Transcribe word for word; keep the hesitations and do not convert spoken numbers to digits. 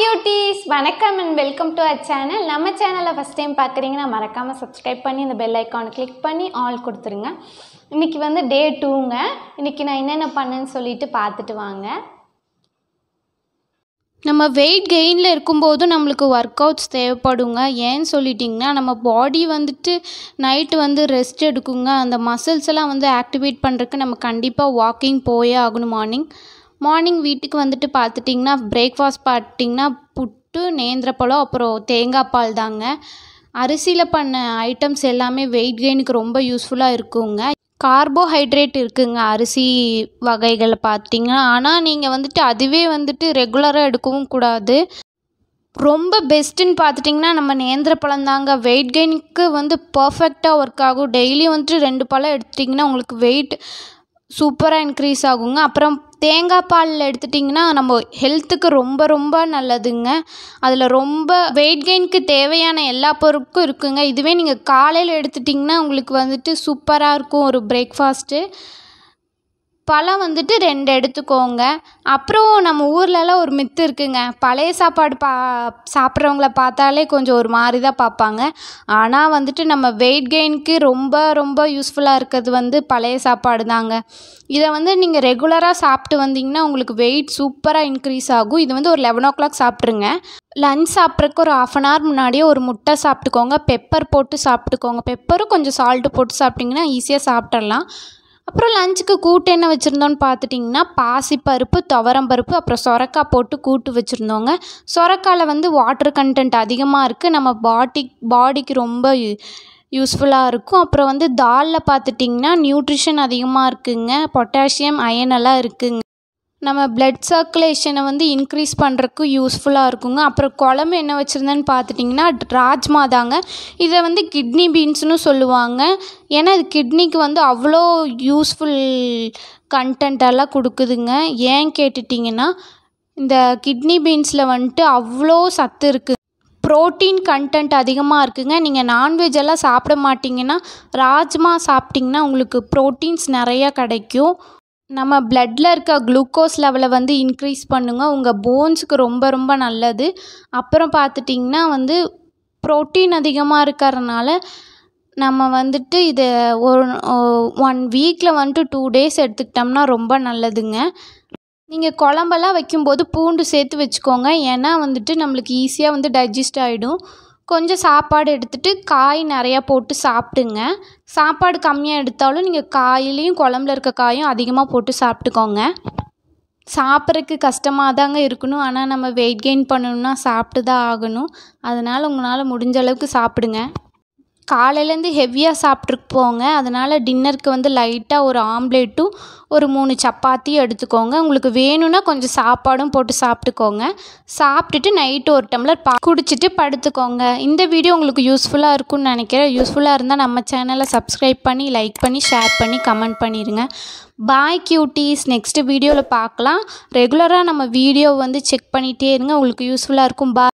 cuties, வணக்கம் and welcome to our channel. நம்ம சேனலை first time பார்க்குறீங்கன்னா மறக்காம subscribe பண்ணி இந்த bell icon click பண்ணி all கொடுத்துருங்க. இன்னைக்கு வந்து day டூங்க. இன்னைக்கு நான் என்னென்ன பண்ணேன்னு சொல்லிட்டு பார்த்துட்டு வாங்க. நம்ம வெயிட் கெயினில் இருக்கும்போது நம்மளுக்கு ஒர்க் அவுட்ஸ் தேவைப்படுங்க. ஏன்னு சொல்லிட்டிங்கன்னா நம்ம பாடி வந்துட்டு நைட்டு வந்து ரெஸ்ட் எடுக்குங்க. அந்த மசில்ஸ் எல்லாம் வந்து ஆக்டிவேட் பண்ணுறதுக்கு நம்ம கண்டிப்பாக வாக்கிங் போயே ஆகணும். மார்னிங் மார்னிங் வீட்டுக்கு வந்துட்டு பார்த்துட்டிங்கன்னா பிரேக்ஃபாஸ்ட் பார்த்திங்கன்னா புட்டு, நேந்திரப்பழம், அப்புறம் தேங்காய் பால் தாங்க. அரிசியில் பண்ண ஐட்டம்ஸ் எல்லாமே வெயிட் கெயினுக்கு ரொம்ப யூஸ்ஃபுல்லாக இருக்குங்க. கார்போஹைட்ரேட் இருக்குங்க அரிசி வகைகளை பார்த்திங்கன்னா. ஆனால் நீங்கள் வந்துட்டு அதுவே வந்துட்டு ரெகுலராக எடுக்கவும் கூடாது. ரொம்ப பெஸ்ட்டுன்னு பார்த்துட்டிங்கன்னா நம்ம நேந்திரப்பழம் தாங்க. வெயிட் கெயினுக்கு வந்து பர்ஃபெக்டாக ஒர்க் ஆகும். டெய்லி வந்துட்டு ரெண்டு பழம் எடுத்துட்டிங்கன்னா உங்களுக்கு வெயிட் சூப்பராக இன்க்ரீஸ் ஆகுங்க. அப்புறம் தேங்காய் பாலில் எடுத்துட்டிங்கன்னா நம்ம ஹெல்த்துக்கு ரொம்ப ரொம்ப நல்லதுங்க. அதில் ரொம்ப வெயிட் கெயினுக்கு தேவையான எல்லா பொருட்களும் இருக்குங்க. இதுவே நீங்கள் காலையில் எடுத்துட்டிங்கன்னா உங்களுக்கு வந்துட்டு சூப்பராக இருக்கும் ஒரு பிரேக்ஃபாஸ்ட்டு. பழம் வந்துட்டு ரெண்டு எடுத்துக்கோங்க. அப்புறம் நம்ம ஊர்லலாம் ஒரு மித்து இருக்குங்க. பழைய சாப்பாடு பா சாப்பிட்றவங்கள பார்த்தாலே கொஞ்சம் ஒரு மாதிரி தான் பார்ப்பாங்க. ஆனால் வந்துட்டு நம்ம வெயிட் கெயினுக்கு ரொம்ப ரொம்ப யூஸ்ஃபுல்லாக இருக்கிறது வந்து பழைய சாப்பாடு தாங்க. இதை வந்து நீங்கள் ரெகுலராக சாப்பிட்டு வந்தீங்கன்னா உங்களுக்கு வெயிட் சூப்பராக இன்க்ரீஸ் ஆகும். இது வந்து ஒரு லெவன் ஓ கிளாக் சாப்பிட்ருங்க. லன்ச் சாப்பிட்றதுக்கு ஒரு ஆஃப் அன் ஹவர் முன்னாடியே ஒரு முட்டை சாப்பிட்டுக்கோங்க. பெப்பர் போட்டு சாப்பிட்டுக்கோங்க. பெப்பரும் கொஞ்சம் சால்ட்டு போட்டு சாப்பிட்டிங்கன்னா ஈஸியாக சாப்பிட்றலாம். அப்புறம் லஞ்சுக்கு கூட்டு என்ன வச்சுருந்தோன்னு பார்த்துட்டிங்கன்னா பாசிப்பருப்பு, துவரம்பருப்பு, அப்புறம் சொரக்காய் போட்டு கூட்டு வச்சுருந்தோங்க. சொரக்காயில் வந்து வாட்டர் கண்டென்ட் அதிகமாக இருக்குது. நம்ம பாடி பாடிக்கு ரொம்ப யூஸ்ஃபுல்லாக இருக்கும். அப்புறம் வந்து தாலில் பார்த்துட்டிங்கன்னா நியூட்ரிஷன் அதிகமாக இருக்குதுங்க. பொட்டாசியம், அயன் எல்லாம் இருக்குதுங்க. நம்ம பிளட் சர்க்குலேஷனை வந்து இன்க்ரீஸ் பண்ணுறதுக்கு யூஸ்ஃபுல்லாக இருக்குங்க. அப்புறம் குழம்பு என்ன வச்சுருந்தேன்னு பார்த்துட்டிங்கன்னா ராஜ்மா தாங்க. இதை வந்து கிட்னி பீன்ஸ்னு சொல்லுவாங்க. ஏன்னா இது கிட்னிக்கு வந்து அவ்வளோ யூஸ்ஃபுல் கண்டென்ட்டெல்லாம் கொடுக்குதுங்க. ஏன் கேட்டுட்டிங்கன்னா இந்த கிட்னி பீன்ஸில் வந்துட்டு அவ்வளோ சத்து இருக்குது. ப்ரோட்டீன் கண்டென்ட் அதிகமாக இருக்குதுங்க. நீங்கள் நான்வெஜ் எல்லாம் சாப்பிட மாட்டிங்கன்னா ராஜ்மா சாப்பிட்டிங்கன்னா உங்களுக்கு ப்ரோட்டீன்ஸ் நிறையா கிடைக்கும். நம்ம பிளட்டில் இருக்க குளுக்கோஸ் லெவலை வந்து இன்க்ரீஸ் பண்ணுங்க. உங்கள் போன்ஸுக்கு ரொம்ப ரொம்ப நல்லது. அப்புறம் பார்த்துட்டிங்கன்னா வந்து ப்ரோட்டீன் அதிகமாக இருக்கிறதுனால நம்ம வந்துட்டு இதை ஒரு ஒன் வீக்கில் வந்துட்டு டூ டேஸ் எடுத்துக்கிட்டோம்னா ரொம்ப நல்லதுங்க. நீங்கள் குழம்பெல்லாம் வைக்கும்போது பூண்டு சேர்த்து வச்சுக்கோங்க. ஏன்னா வந்துட்டு நம்மளுக்கு ஈஸியாக வந்து டைஜஸ்ட் ஆகிடும். கொஞ்சம் சாப்பாடு எடுத்துகிட்டு காய் நிறையா போட்டு சாப்பிடுங்க. சாப்பாடு கம்மியாக எடுத்தாலும் நீங்கள் காயிலையும் குழம்புல இருக்க காயும் அதிகமாக போட்டு சாப்பிட்டுக்கோங்க. சாப்பிட்றதுக்கு கஷ்டமாக தாங்க இருக்கணும். ஆனால் நம்ம வெயிட் கெயின் பண்ணணும்னா சாப்பிட்டு தான் ஆகணும். அதனால் உங்களால் முடிஞ்ச அளவுக்கு சாப்பிடுங்க. காலையிலேருந்து ஹெவியாக சாப்பிட்ருப்போங்க. அதனால் டின்னருக்கு வந்து லைட்டாக ஒரு ஆம்லேட்டும் ஒரு மூணு சப்பாத்தியும் எடுத்துக்கோங்க. உங்களுக்கு வேணும்னா கொஞ்சம் சாப்பாடும் போட்டு சாப்பிட்டுக்கோங்க. சாப்பிட்டுட்டு நைட்டு ஒரு டம்ளர் பா குடிச்சிட்டு படுத்துக்கோங்க. இந்த வீடியோ உங்களுக்கு யூஸ்ஃபுல்லாக இருக்கும்னு நினைக்கிறேன். யூஸ்ஃபுல்லாக இருந்தால் நம்ம சேனலை சப்ஸ்கிரைப் பண்ணி லைக் பண்ணி ஷேர் பண்ணி கமெண்ட் பண்ணிடுங்க. பாய் கியூட்டீஸ். நெக்ஸ்ட்டு வீடியோவில் பார்க்கலாம். ரெகுலராக நம்ம வீடியோ வந்து செக் பண்ணிகிட்டே இருங்க. உங்களுக்கு யூஸ்ஃபுல்லாக இருக்கும். பாய்.